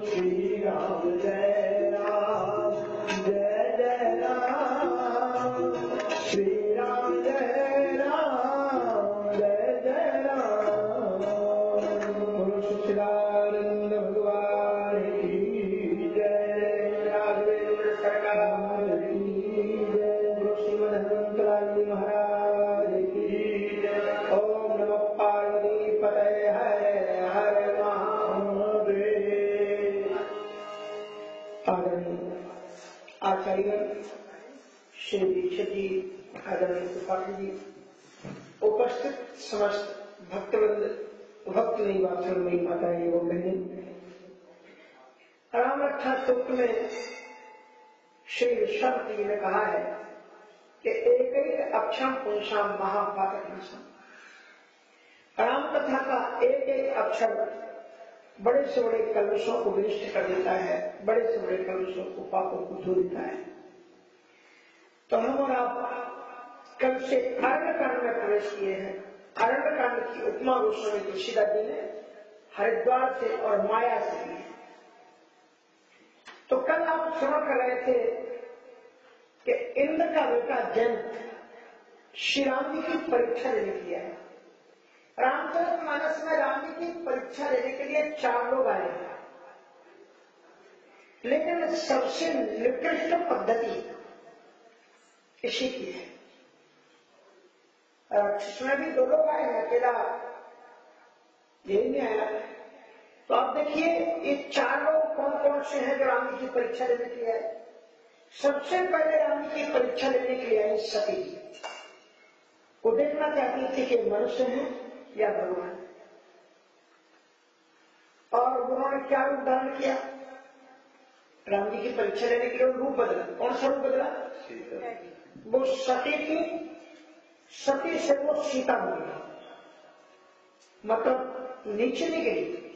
श्री राम जय राम जय जय राम श्री राम जय राम जय जय राम सच्चिदानंद भगवान की जय राघवेंद्र सरकार की जय श्रीमद महाराज की जय ओम नमः पार्वती पतये हरे हरे आचार्य श्री दीक्षित जी, आदरणीय सुपाठी जी, उपस्थित समस्त भक्तवृंद, भक्त निवासमयी माताएं एवं बहनें, राम रक्षा सूत्र में श्री विश्वनाथ जी ने कहा है कि एक एक अक्षम पुंसाम महापातक नाशम। राम कथा का एक एक अक्षर बड़े से बड़े कलुषों को विनष्ट कर देता है, बड़े से बड़े कलुषों को, पापों को धो देता है। तो हम और आप कल से अरण्य-कांड में प्रवेश किए हैं। अरण्य-कांड की उपमा गोस्वामी तुलसीदास जी ने हरिद्वार से और माया से ली है। तो कल आप सुना कर रहे थे कि इंद्र का बेटा जयंत श्री राम जी की परीक्षा लेने के लिए है। रामचरितमानस में राम जी की परीक्षा लेने के लिए 4 लोग आए हैं, लेकिन सबसे निकृष्ट पद्धति इसी की है। इसमें भी 2 लोग आए हैं, अकेला यही नहीं आया। तो आप देखिए ये 4 लोग कौन कौन से हैं जो राम जी की परीक्षा लेने के लिए आए। सबसे पहले राम जी की परीक्षा लेने के लिए आई सती जी। वो देखना चाहती थी कि मनुष्य है या भगवान। और उन्होंने क्या रूप धारण किया? राम जी की परीक्षा लेने के लिए रूप बदला। कौन सा रूप बदला? वो सती थी, सती से वो सीता बन गई, मतलब नीचे नहीं गई,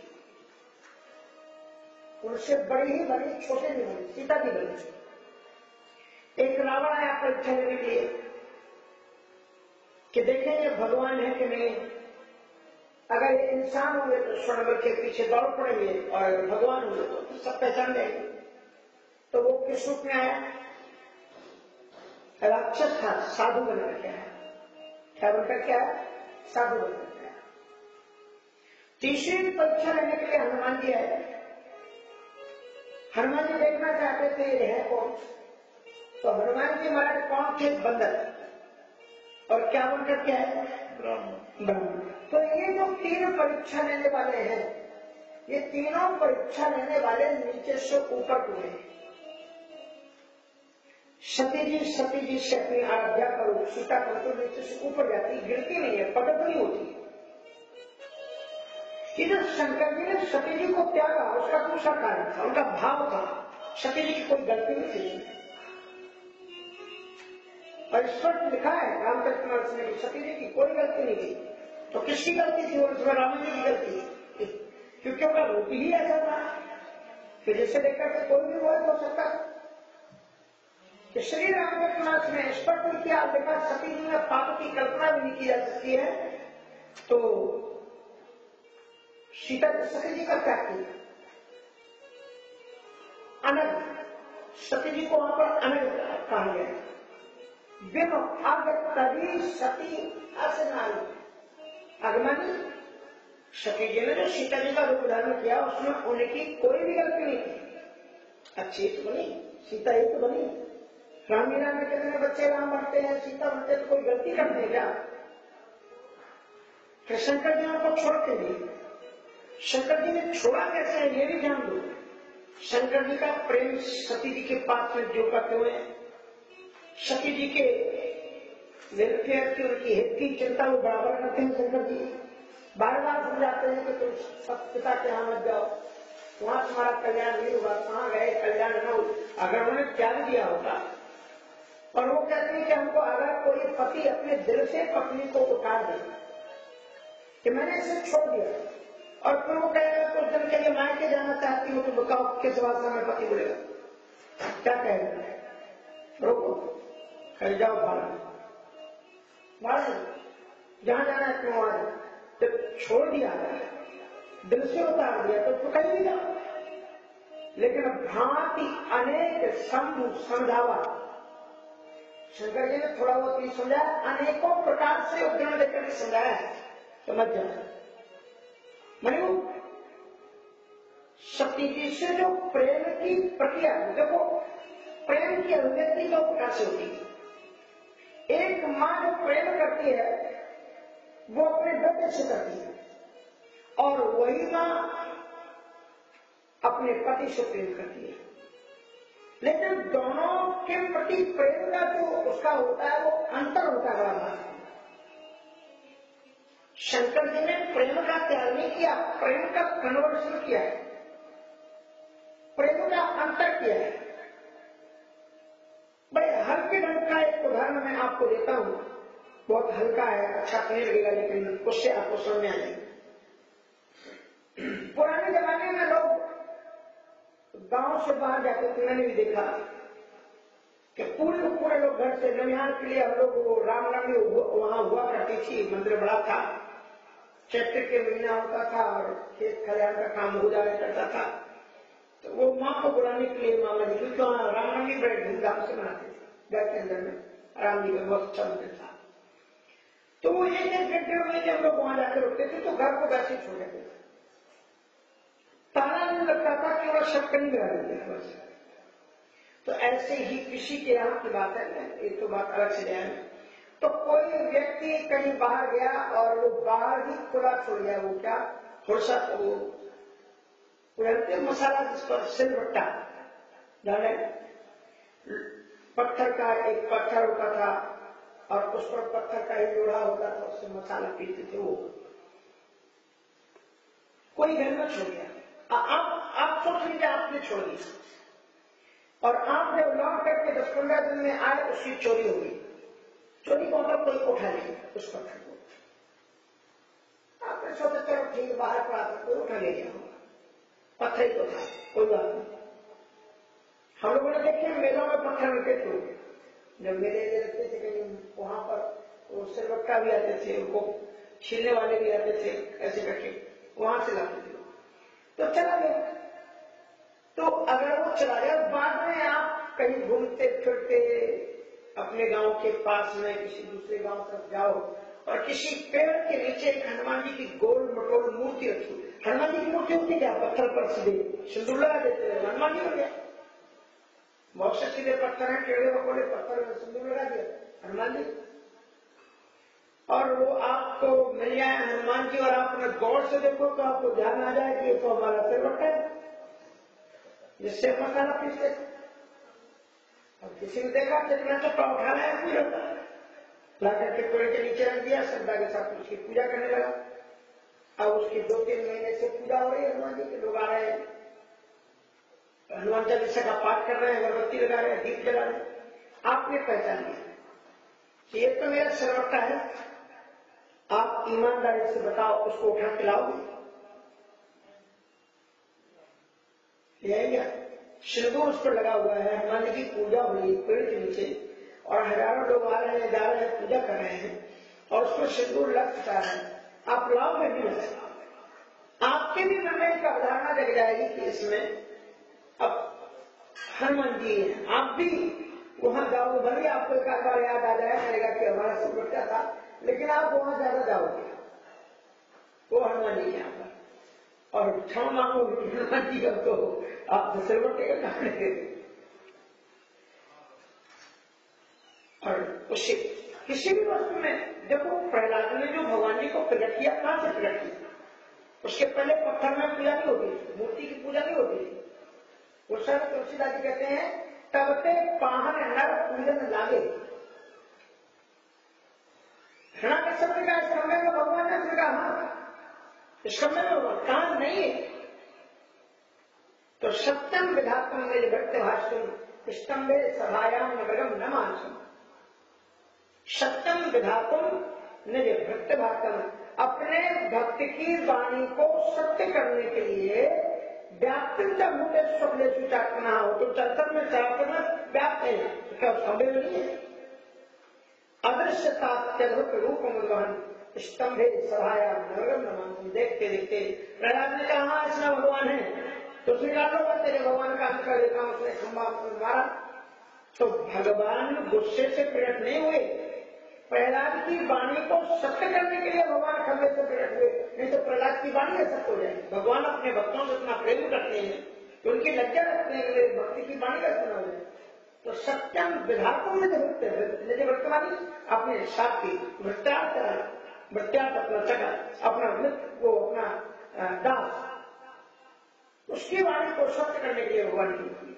उनसे बड़ी ही बनी, छोटे नहीं बनी, सीता भी बनी। एक रावण आया परीक्षा लेने के लिए कि देखेंगे भगवान है कि नहीं। अगर ये इंसान हुए तो स्वर्णमल के पीछे दौड़ पड़ेंगे, और अगर भगवान हुए तो सब पहचान जाएंगे। तो वो किस रूप में आया? राक्षस था, साधु बनकर के आया। क्या बनकर के आया? साधु बनकर के आया। तीसरी परीक्षा लेने के लिए हनुमान जी आए। हनुमान जी देखना चाहते थे ये है कौन। तो हनुमान जी महाराज कौन थे? बंदर। और क्या बनकर के आए? ब्राह्मण। तो ये जो 3 परीक्षा लेने वाले हैं, ये तीनों परीक्षा लेने वाले नीचे से ऊपर हुए। सती जी से अपनी आराध्या करो, सीता करो, तो नीचे से ऊपर जाती, गिरती नहीं है, पटक नहीं होती। इधर शंकर जी ने सती जी को त्यागा, उसका दूसरा कारण था, उनका भाव था। सती जी की कोई गलती नहीं थी। और स्पष्ट लिखा है रामचरितमानस में सती जी की कोई गलती नहीं थी। तो किसकी गलती थी? उसमें राम जी की गलती थी, क्योंकि उनका रूप ही ऐसा था कि जिसे देखकर के कोई भी मोहित हो सकता। श्री रामचरितमानस में स्पष्ट किया देखा, सती जी में पाप की कल्पना भी नहीं की जा सकती है। तो सीता सती जी का त्याग किया, अनग, सती जी को वहां पर अनग कहा गया। बिनु अग तभी सती असनाई। अगमनी सती जी ने जो सीता जी का रूप धारण किया, उसमें उनकी कोई भी गलती नहीं थी। अच्छी तो बनी, सीता ही तो बनी। राम लीला में कितने बच्चे राम बनते हैं, सीता बनते हैं, तो कोई गलती करते हैं क्या? फिर शंकर जी को छोड़ के दिए। शंकर जी ने छोड़ा कैसे है ये भी जान दो। शंकर जी का प्रेम सती जी के पास में जो करते हुए, सती जी के वेलफेयर की, उनकी हित की चिंता वो बराबर करते हैं। शंकर जी बार बार समझाते हैं कि तुम सब पिता के यहाँ मत जाओ, वहां तुम्हारा कल्याण नहीं होगा। कहाँ गए? कल्याण न हो। अगर उन्होंने त्याग दिया होता, और वो कहते हैं कि हमको अगर कोई पति अपने दिल से पत्नी को उतार दे कि मैंने इसे छोड़ दिया, और फिर वो कहेगा कुछ दिन के लिए मायके जाना चाहती हूँ, तो बताओ किस भाषा में पति बोलेगा? क्या कहेगा? रोको, कह जाओ बाहर, जहां जाना है क्यों आ जब छोड़ दिया, दिल से उतार दिया, तो कहीं नहीं जाओ। भांति अनेक शंभु समझावा। शंकर जी ने थोड़ा बहुत नहीं समझाया, अनेकों प्रकार से उदाहरण देकर समझाया है। समझ जाए मनु सती जी से जो प्रेम की प्रक्रिया, देखो प्रेम की अभिव्यक्ति दो प्रकार से होती है। एक मां जो प्रेम करती है वो अपने बेटे से करती है, और वही मां अपने पति से प्रेम करती है। लेकिन दोनों के प्रति प्रेम का जो उसका होता है वो अंतर होता है बड़ा। शंकर जी ने प्रेम का त्याग नहीं किया, प्रेम का कन्वर्सन किया है, प्रेम का अंतर किया है। बड़े हल्के ढंग का एक उदाहरण मैं आपको देता हूं, बहुत हल्का है, अच्छा नहीं लगेगा, लेकिन उससे आपको समझ में आ जाएगा। पुराने जमाने में लोग गांव से बाहर जाते थे, मैंने भी देखा कि पूरे लोग घर से ननिहाल के लिए हम लोग रामनवमी वहां हुआ करती थी। मंदिर बड़ा था, चैत्र के महीना होता था और खेत खलिहान का काम हो जाया करता था। तो वो माँ को बुलाने के लिए मामा जी, क्योंकि वहां रामनवमी बड़े धूमधाम से मनाते थे घर के अंदर में, राम जी का बहुत अच्छा मंदिर था। तो वो एक घंटे में जब लोग वहां जाकर रुकते थे तो घर को वैसे छोड़ देते थे, ताला नहीं लगता था, केवल शब्द नहीं लगा देते थे बस। तो ऐसे ही किसी के यहाँ की बात है, एक तो बात अलग से जाए, तो कोई व्यक्ति कहीं बाहर गया और वो बाहर ही खुला छोड़ गया, वो क्या थोड़ा सा वो मसाला जिस पर सिलबट्टा जाने, पत्थर का एक पत्थर होता था और उस पर पत्थर का ही लोढ़ा होता था, उससे मसाला पीते थे। वो कोई घर में छोड़ गया, आप सोच लीजिए आपने छोड़ दिया और आप जब लौट करके 10-15 दिन में आए उसकी चोरी हो गई। चोरी को मतलब कोई उठा लिया उस पत्थर को, आपने सोचा चलो ठीक बाहर पड़ा था, कोई उठा ले गया, पत्थर ही तो था, कोई बात नहीं। हम लोगों ने देखे मेलों में पत्थर मिलते थे, जब मेले लगते थे कहीं वहां पर वो सिलबट्टा भी आते थे, उनको छीलने वाले भी आते थे, ऐसे करके वहां से लाते थे। तो चला गया, तो अगर वो चला गया बाद में आप कहीं घूमते फिरते अपने गांव के पास में किसी दूसरे गांव तक जाओ और किसी पेड़ के नीचे एक हनुमान जी की गोल मटोल मूर्ति रखी। हनुमान जी की मूर्ति होती क्या, पत्थर पर सीधे सिंदूर लगा देते हैं, हनुमान जी हो गया। बहुत से सीधे पत्थर है, टेढ़े मकोड़े पत्थर में सिंदूर लगा दिया, हनुमान जी। और वो आपको मिल जाए हनुमान जी और आप अपने गौर से देखो तो आपको ध्यान आ जाए कि ये तो हमारा सिलबट्टा है जिससे मसाला पीसते। अब किसी ने देखा कितना चप्पा उठा लाया पूरा ला करके पेड़ के नीचे रख दिया, श्रद्धा के साथ उसकी पूजा करने लगा। अब उसकी 2-3 महीने से पूजा हो रही है, हनुमान जी के लोग आ रहे हैं, हनुमान चालीसा का पाठ कर रहे हैं, अगरबत्ती लगा रहे हैं, दीप जला रहे हैं। आपने पहचान लिया ये तो मेरा सिलबट्टा है, आप ईमानदारी से बताओ उसको उठा के लाओगे? सिंदूर उस पर लगा हुआ है, हनुमान जी की पूजा हो रही है पेड़ के नीचे और हजारों लोग आ रहे हैं, जा रहे हैं, पूजा कर रहे हैं और उसको सिंदूर लग चुका है, आप लाओगे नहीं लगे? आपके भी मन में एक अवधारणा जग जाएगी कि इसमें अब हनुमान जी हैं, आप भी वहां जाओगे, भले आपको एक बार याद आ जाए करेगा कि हमारा सिलबट्टा था, लेकिन आप वहां ज्यादा जाओगे, वो हनुमान जी के यहाँ पर और क्षमा मांगोगे हनुमान जी का, तो आप सिलबट्टे का काम नहीं देते। और उससे किसी भी वस्तु में देखो, प्रहलाद ने जो भगवान जी को प्रकट किया, कहां से प्रकट किया? उसके पहले पत्थर में पूजा नहीं होती थी, मूर्ति की पूजा नहीं होती थी। उस समय तुलसीदास जी कहते हैं तब ते पाहन नर पूजन लागे। हृणा के शब्द का इस कमरे में भगवान ने कहा, हाँ इस कमरे में भगवान कहा नहीं है। तो सत्यम विधातम मेरे भक्त भाष्यम स्तंभे सभायाम नगरम न मानसम। सत्यम विधातम निज भक्त भातम, अपने भक्त की वाणी को सत्य करने के लिए व्याप्तिता मुझे स्वप्ने सुचाटना हो, तो चर्चा में चराचर व्याप्त है, तो क्या संभव नहीं है? अदृश्यता अत्यद्भुत रूप मधुबन स्तंभे सभायाम नगरम न मानसम। देखते देखते प्रहलाद ने कहा इसमें भगवान है, तो स्वीकार होगा तेरे भगवान का अंत कर देता हूं, उसने खंभा मारा। तो भगवान गुस्से से प्रकट नहीं हुए, प्रहलाद की वाणी को सत्य करने के लिए भगवान खंभे से प्रकट हुए, नहीं तो प्रहलाद की वाणी सत्य हो जाएगी। भगवान अपने भक्तों से इतना प्रेम करते हैं कि उनकी लज्जा रखने के लिए भक्ति की वाणी का सुना हो जाए। तो सत्यम विधातों में जब वर्तमानी अपने हिसाब की वृत्त्यार्थ अपना चका अपना वृत्त को अपना दास उसकी वाणी को सत्य करने के लिए भगवान की।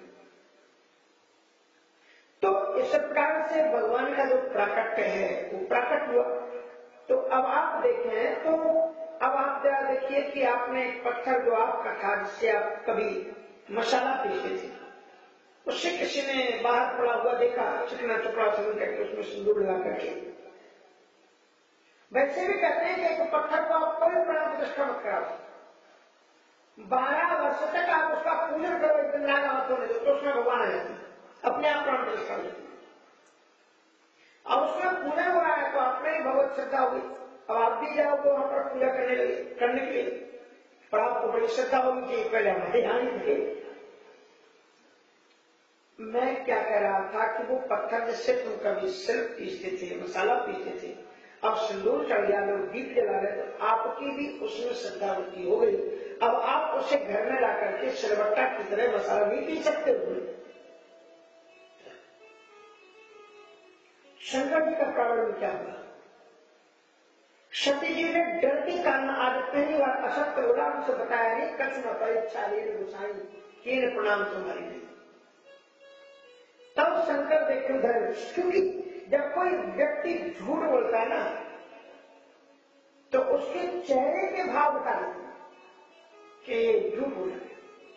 तो इस प्रकार से भगवान का जो प्राकट्य है वो प्रकट हुआ। तो अब आप देखें तो अब आप जरा देखिए कि आपने एक पत्थर जो आपका था जिससे आप कभी मसाला पीसते थे, उससे किसी ने बाहर पड़ा हुआ देखा, चिकना टुकड़ा समझ करके उसमें सिंदूर लगा करके। वैसे भी कहते हैं कि एक पत्थर को आप कोई प्राण प्रतिष्ठा मत कराओ, 12 वर्ष तक आप उसका पूजन करो, एक दिन लागा मत होने दो, तो उसमें भगवान आ जाते हैं, अपने आप प्राण प्रतिष्ठा हो जाती है। अब उसमें पूजा हो रहा है तो आप में भगवत श्रद्धा होगी। अब आप भी जाओगे वहां पर पूजा करने के लिए, पर आपको बड़ी श्रद्धा होगी कि पहले हमारे यहाँ ही थे। मैं क्या कह रहा था कि वो पत्थर जिससे तुम कभी सिर्फ पीसते थे, मसाला पीसते थे, अब सिंदूर चढ़ गया, लोग दीप जला रहे, तो आपकी भी उसमें श्रद्धा वृत्ति हो गई। अब आप उसे घर में ला करके सिलबट्टा की तरह मसाला नहीं पी सकते हो। शंकर जी का प्रॉब्लम क्या हुआ? सती जी ने डरती कारण आज पहली बार असत्य बोला, उनसे बताया नहीं, कछ न परीक्षा ले गोसाई किन प्रणाम तुम्हारी नहीं। तब शंकर देखे उधर, क्योंकि जब कोई व्यक्ति झूठ बोलता है ना तो उसके चेहरे के भाव बता देते कि झूठ बोल रहा है।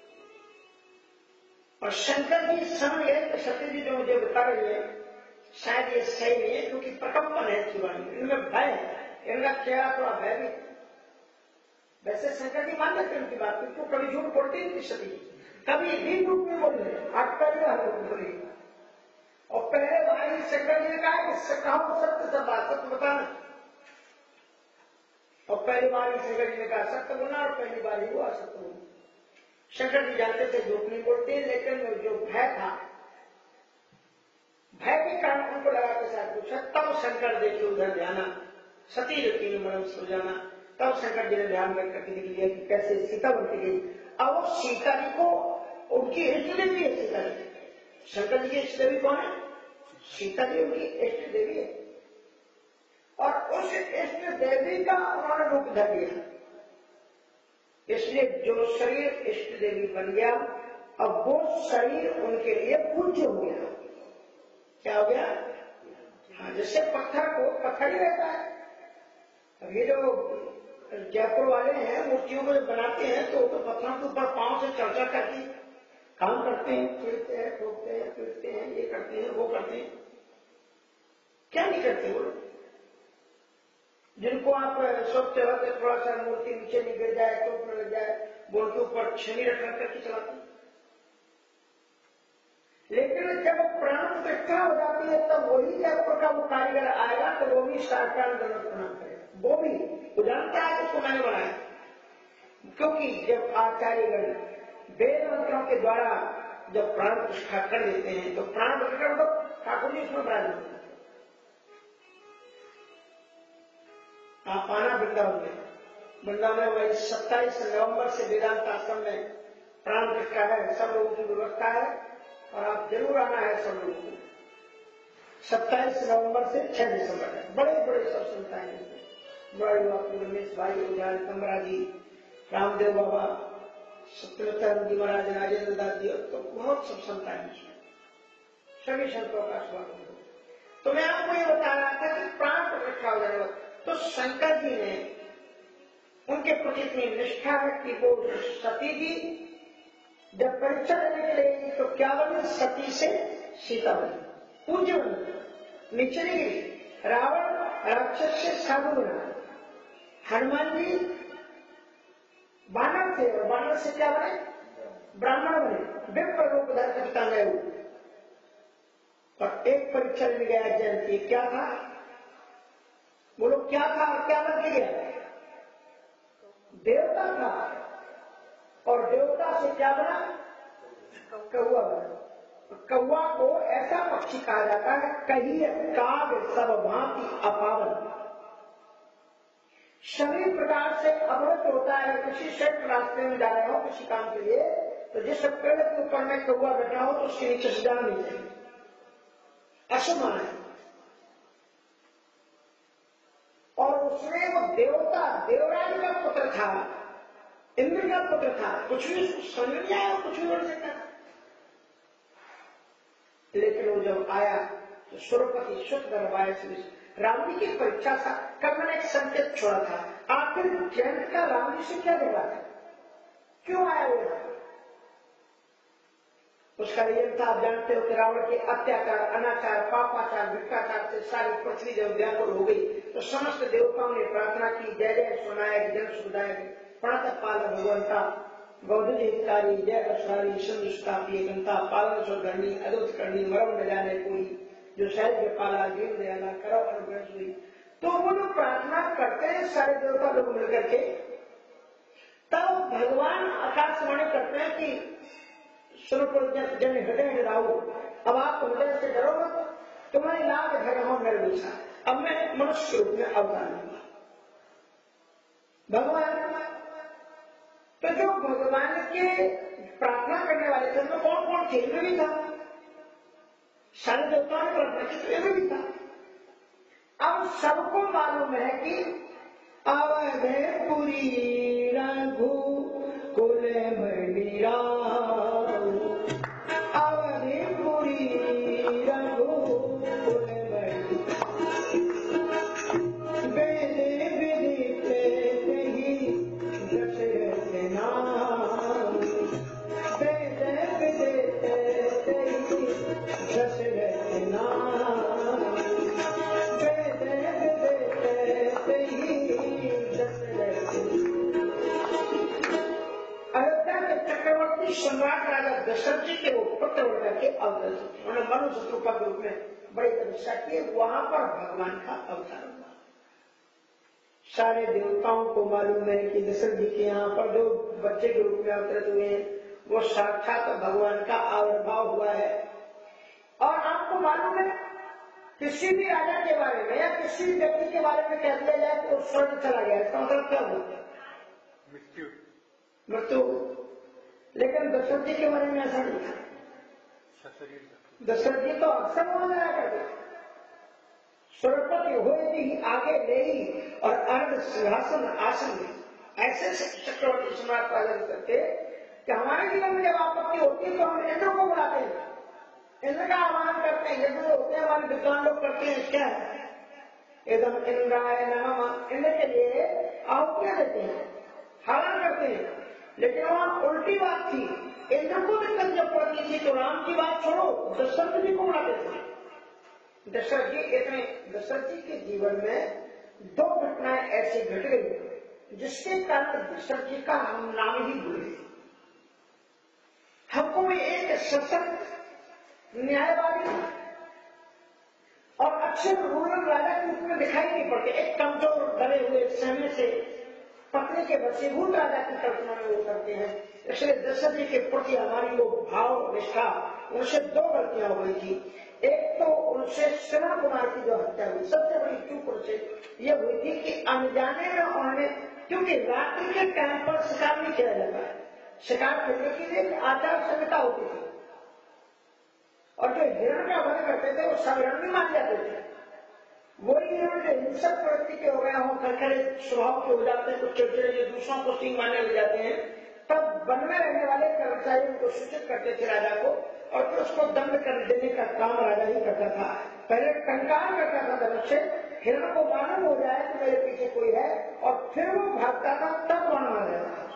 और शंकर जी समझ गए कि सती जी जो मुझे बता रही है शायद ये सही नहीं है, क्योंकि प्रकम्पन है जीवन में, इनमें भय है, इनका चेहरा थोड़ा भय भी। वैसे शंकर जी मान लेते उनकी बात, क्योंकि कभी झूठ बोलती नहीं सती जी, कभी भी झूठ नहीं बोल रहे, आज पहले झूठ बोली। और पहले भाई शंकर जी ने कहा कि कहो सत्य सब बात, सत्य बताना। और पहली बार शंकर जी ने कहा सत्य बोलना, और पहली बार ही वो असत्य बोलना। शंकर जी जानते थे झूठ नहीं बोलते, लेकिन जो भय था, भय के कारण उनको लगा के साथ पूछा। तब शंकर देखिए उधर ध्यान, सती रखी मरम सो जाना। तब शंकर जी ने ध्यान रख करके देख लिया कि कैसे सीता बनती गई। अब वो सीता जी को उनकी इष्ट देवी है, सीता जी शंकर जी की इष्ट देवी कौन है? सीता जी उनकी इष्ट देवी है, और उस इष्ट देवी का उन्होंने रूप धर लिया। इसलिए जो शरीर इष्ट देवी बन गया, अब वो शरीर उनके लिए पूज्य हो गया। क्या हो गया? हाँ, जैसे पत्थर को पत्थर ही रहता है। अब ये जो जयपुर वाले हैं मूर्तियों को बनाते हैं तो पत्थरों के ऊपर पांव से चर्चा करके काम करते हैं, खेलते हैं, ठोकते हैं, पीटते हैं, ये करते हैं, वो करते हैं। क्या नहीं करते वो लोग? जिनको आप सोचते हो कि थोड़ा सा मूर्ति नीचे नहीं गिर जाए, टोप न लग जाए, बोल के ऊपर छेनी रख करके चलाते हैं। लेकिन जब प्राण प्रतिष्ठा हो जाती है तब वही जयपुर का वो कारीगर आएगा तो वो भी साष्टांग दंडवत प्रणाम करेगा। वो भी वो जानता है उसको मैंने बनाया, क्योंकि जब आचार्यगण वेद मंत्रों के द्वारा जब प्राण प्रतिष्ठा कर देते हैं तो प्राण प्रतिष्ठा तो ठाकुर जी उसमें विराजमान होते हैं। आप आना वृंदावन में वही 27 नवंबर से वेदांत आश्रम में प्राण प्रतिष्ठा है, सब लोगों की व्यवस्था है और आप जरूर आना है सब लोगों को। 27 नवंबर से 6 दिसंबर तक बड़े बड़े सब संस्थाएं हैं, बड़े बापू रमेश भाई उजाल कमरा जी, रामदेव बाबा, सत्यनारायण जी महाराज, राजेंद्र दास जी, तो बहुत सब संस्थाएं हैं, सभी संतों का स्वागत हो। तो मैं आपको ये बता रहा था कि प्राण प्रतिष्ठा हो जाने तो शंकर जी ने उनके प्रति इतनी निष्ठा है कि वो सती जी जब परीक्षा लेने के लिए तो क्या बनी? सती से सीता बनी, पूज्य बनी, नीचे नहीं गिरी। रावण राक्षस से साधु बना, हनुमान जी बानर थे और बानर से क्या बने? ब्राह्मण बने, विप्र रूप धर करता गए। और एक परीक्षा में गया जयंती, क्या था? बोलो क्या था और क्या बन गया? देवता था। और देवता से क्या बना? कौआ बना। कौआ को ऐसा पक्षी कहा जाता है, कहिए काग सब भांति अपावन, सभी प्रकार से अवरुद्ध होता है। किसी क्षेत्र रास्ते में जा रहे हो किसी काम के लिए, तो जिस पेड़ के ऊपर में कौआ बैठा हो तो उसके नीचे से जाना नहीं चाहिए, अशुभ माना है। और उसमें वो देवता देवराज का पुत्र था, इंद्र का पुत्र था, कुछ भी समझ नहीं आया, कुछ भी बोल सकता था। लेकिन वो जब आया तो सुरपति सुख दरबार से राम जी की परीक्षा था। कल मैंने एक संकेत छोड़ा था, आखिर जयंत का राम जी से क्या झगड़ा था, क्यों आया वो? उसका रीजन था, आप जानते हो कि रावण के अत्याचार, अनाचार, पापाचार, भ्रष्टाचार से सारी पृथ्वी जब व्याकुल हो गई तो समस्त देवताओं ने प्रार्थना की, जय जय सोनायक जन सुखदायक प्रणत पाल भगवंता बौद्ध हितकारी जय असारी संस्थापी गंता पालन स्वधर्मी अद्भुत करनी मरम न जाने कोई जो शहर के पाला जीव दयाला करो अनुग्रह हुई। तो वो लोग प्रार्थना करते हैं सारे देवता लोग मिलकर के, तब भगवान आकाशवाणी करते हैं कि सुनो जन हृदय राहु, अब आप हृदय से डरो मत, तुम्हारी लाभ धर्म मेरे विषा, अब मैं मनुष्य रूप में अवतार लूंगा। भगवान तो जो भगवान के प्रार्थना करने वाले थे तो कौन कौन थे? इनमें भी था, सारे देवताओं ने प्रार्थना की तो इनमें भी था। अब सबको मालूम है कि अवधपुरी रघु कुल मणिरा, अवधपुरी रघु कुल मणि वेदे विदिते ही दशरथ नाम, वेदे विदिते ही दशरथ नाम, वेदे विदिते ही दशरथ। अयोध्या के चक्रवर्ती सम्राट राजा दशरथ जी के वो पुत्र होकर के अवतरित थे, उन्होंने मनु शत्रुपा के रूप में बड़ी तपस्या की, वहां पर भगवान का अवतार हुआ। सारे देवताओं को मालूम है कि दशरथ जी के यहाँ पर जो बच्चे के रूप में अवतरित हुए हैं वो साक्षात भगवान का आविर्भाव हुआ है। और आपको मालूम है किसी भी राजा के बारे में या किसी भी व्यक्ति के बारे में कह दिया जाए तो स्वर्ग चला गया, इसका मतलब क्या हुआ? मृत्यु। लेकिन दशरथ जी के बारे में ऐसा नहीं था। दशरथ जी तो अक्सर वहां जाया करते, स्वर्गपति हुए भी आगे ले ही और अर्ध सिंहासन आसन में ऐसे चक्रवर्ती सम्राट राजा करते कि हमारे जीवन में जब आपत्ति होती है तो हम इंद्र को बुलाते हैं, इंद्र का आह्वान करते हैं। यज्ञ होते हैं हमारे विद्वान लोग करते हैं, क्या है एकदम इंद्राय नमः, इंद्र के लिए आहुतियां देते हैं, हवन करते हैं। लेकिन वहां उल्टी बात थी, इंद्र को दिक्कत जब पड़ती थी तो राम की बात छोड़ो दशरथ जी को बुलाते थे। दशरथ जी के जीवन में दो घटनाएं ऐसी घट गई जिसके कारण दशरथ जी का हम नाम ही भूल गए। हमको एक सशक्त न्यायवादी और अच्छे रूरल राजा के रूप में दिखाई नहीं पड़ते, एक कमजोर डरे हुए सैन्य से पत्नी के वशीभूत राजा की कल्पना में वो करते हैं। इसलिए दशरथ जी के प्रति हमारी वो भाव निष्ठा, उनसे दो गलतियां हो गई थी। एक तो उनसे सेना कुमार की जो हत्या हुई, सबसे बड़ी चूक उनसे ये हुई थी कि अनजाने में उन्होंने, क्योंकि रात्रि के टाइम पर शिकार नहीं किया जाता है, शिकार करने के लिए एक आचार संहिता होती थी और जो हिरण का वध करते थे वो सब हिरण भी मान जाते थे। वही हिरण जो हिंसक प्रवृत्ति के हो गए हों, खरखरे स्वभाव के हो जाते हैं, कुछ चिड़चिड़े दूसरों को सींग मारने लग जाते हैं, तब वन में रहने वाले कर्मचारी उनको सूचित करते थे राजा को और फिर उसको दंड कर देने का काम राजा ही करता था। पहले टंकार करता था धनुष से, हिरण को मालूम हो जाए कि मेरे पीछे कोई है और फिर वो भागता था, तब वन मार जाता था।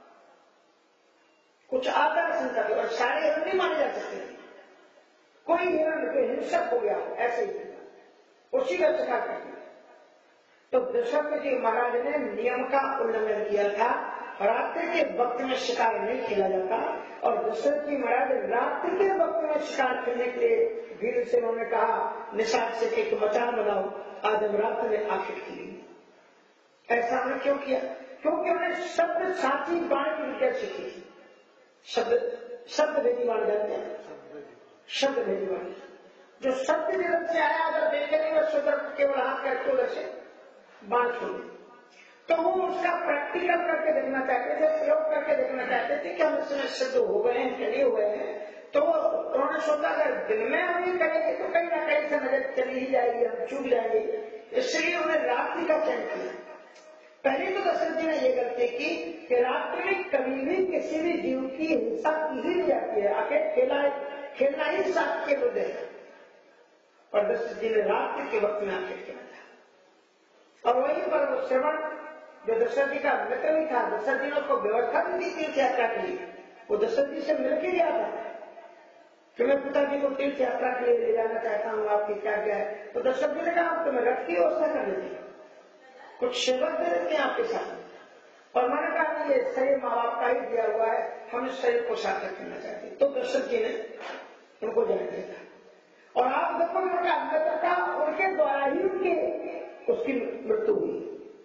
कुछ आचार संहिता थी और सारे हिरण नहीं माने जा सकते थे। कोई हिरण जो हिंसक हो गया ऐसे ही उसी का शिकार कर दिया। तो दशरथ जी महाराज ने नियम का उल्लंघन किया था, रात्रि के वक्त में शिकार नहीं खेला जाता। और दशरथ जी महाराज रात्रि के वक्त में शिकार खेलने के लिए वीर से उन्होंने कहा, निषाद से एक मचान बनाओ, आज हम रात्रि में आखिर खेलेंगे। ऐसा हमने क्यों किया? क्योंकि उन्हें शब्द साची बाणी की विद्या सीखी थी। शब्द भेदी बाणी जानते हैं, शब्द भेदी बाणी जो शब्द जगत से आया, अगर देखेंगे वह सुधर केवल हाथ करके उधर से बाण छोड़े, तो वो उसका प्रैक्टिकल करके देखना चाहते थे, प्रयोग करके देखना चाहते थे कि हम इसमें सिद्ध हो गए हैं, चले हुए हैं। तो उन्होंने सोचा अगर दिन में हम ये करेंगे तो कहीं ना कहीं से नजर चली ही जाएगी, हम चूक जाएंगे, इसलिए उन्हें रात्रि का चयन किया। पहले तो दशरथ जी ने ये गलती की कि रात्रि में कभी भी किसी भी जीव की हिंसा की ही नहीं जाती है, आखिर खेलना ही साथ के मुद्दे है। और दशरथ जी ने रात्रि के वक्त में आके खेला था। और वहीं पर वो श्रवण जो दशरथ जी का मित्र भी था, दशरथ जी ने उसको व्यवस्था भी दी तीर्थ यात्रा के लिए, वो दशरथ जी से मिलकर गया था कि मैं पिताजी को तीर्थ यात्रा के लिए ले जाना चाहता हूँ, आपकी क्या क्या है। तो दशरथ जी ने कहा तुम्हें रथ की व्यवस्था कर देती, कुछ सेवक दे देते हैं आपके साथ। और मैंने कहा ये शरीर माँ बाप का ही दिया हुआ है, हम इस शरीर को सार्थक करना चाहते हैं। तो दशरथ जी ने उनको जाने दिया। और आप देखो उनका अंदर था, उनके द्वारा ही उसकी मृत्यु हुई।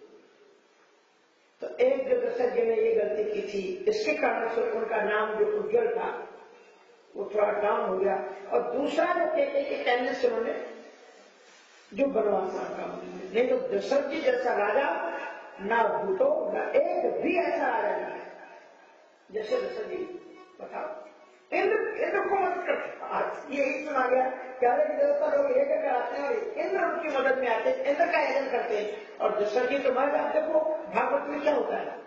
तो एक जो दशरथ जी ने ये गलती की थी, इसके कारण से उनका नाम जो उज्जवल था वो थोड़ा डाउन हो गया। और दूसरा जो कहते के कहने से उन्होंने जो बनवास का, नहीं तो दशरथ जी जैसा राजा ना भूतो ना एक भी ऐसा राजा नहीं है जैसे दशरथ जी। बताओ इंद्र को मदद करते, आज यही सुना गया प्यारे के देवता लोग यज्ञ कराते हैं और इंद्र उनकी मदद में आते हैं, इंद्र का यज्ञ करते हैं। और दशरथ जी तुम्हारे आप देखो भागवत में क्या होता है,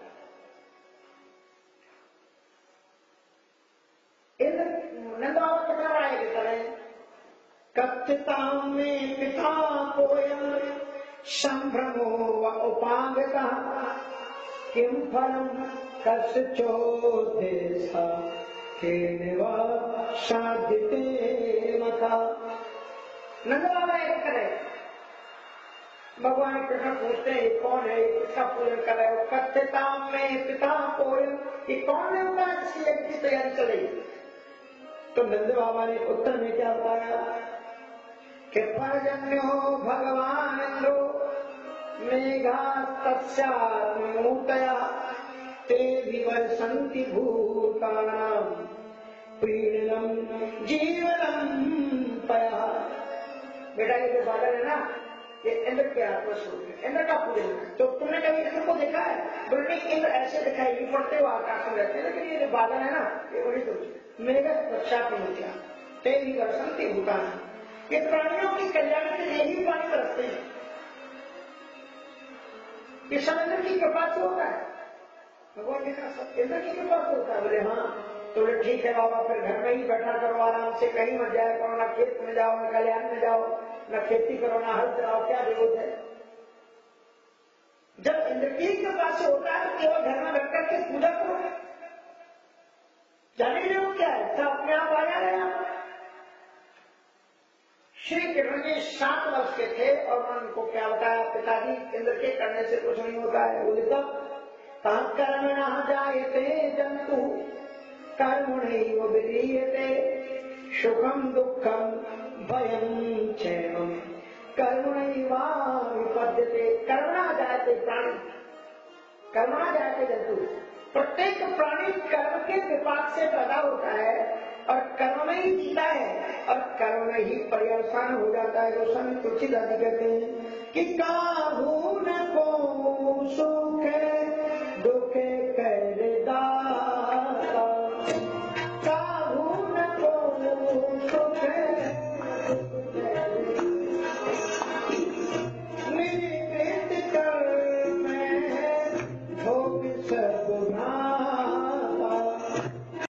इंद्र नंदबाबा कितना बड़ा यज्ञ करें, कथितां मे पिता पोयं संभ्रमो व उपागतः किं फलं कस्योद्देशः केन वा साधिते मता। नंदबाबा यज्ञ करे, भगवान कृष्ण पूछते हैं ये कौन है, किसका पूजन कर रहे हो। कथितां मे पिता पोयं, ये कौन ने बताया जिसकी यज्ञ की तैयारी चल रही। तो नंद बाबा ने उत्तर में क्या बताया कि पर्जन्यो भगवान इंद्रो मेघा तत्स्यात्मूर्तया ते विवर्षन्ति भूतानां प्रीणनं जीवनं पया। बेटा ये जो बादल है ना, ये इंद्र के आत्मस्वरूप है, इंद्र का पूजन है। तो तुमने कभी इंद्र को देखा है? बोले इंद्र ऐसे दिखाई नहीं पड़ते, वो आकाश में रहते हैं, लेकिन ये जो बादल है ना ये बड़ी तो मेघ पश्चात मूर्तियां तेरी वर्षंती भूटान, ये प्राणियों की कल्याण के लिए ही पानी बरसते हैं। ये सब इंद्र की कृपा से होता है। भगवान ने कहा सब इंद्र की कृपा से होता है। बोले हाँ, तो बोले ठीक है बाबा, फिर घर में ही बैठा करो आराम से, कहीं मत जाया करो, ना खेत में जाओ, ना कल्याण में जाओ, ना खेती करो, ना हल चलाओ, क्या जरूरत है। जब इंद्र की कृपा से होता है तो केवल घर में बैठ करके पूजा करो, जाने के लिए क्या है, तो अपने आप आ जाएगा। श्री कृष्ण जी 7 वर्ष के थे और उनको क्या बताया, पिताजी इंद्र के करने से कुछ नहीं होता है। बोले तब कर्म न जायते जंतु कर्मणैव विलीयते सुखम दुखम भयं क्षेमं कर्मणैवाविपद्यते। कर्मणा जायते प्राणी, कर्मणा जायते जंतु। प्रत्येक प्राणी कर्म के विपाक से पैदा होता है और कर्म में ही जीता है और कर्म में ही पर्यवसान हो जाता है। गोस्वामी तुलसीदास जी कहते हैं कि काहू न को सुख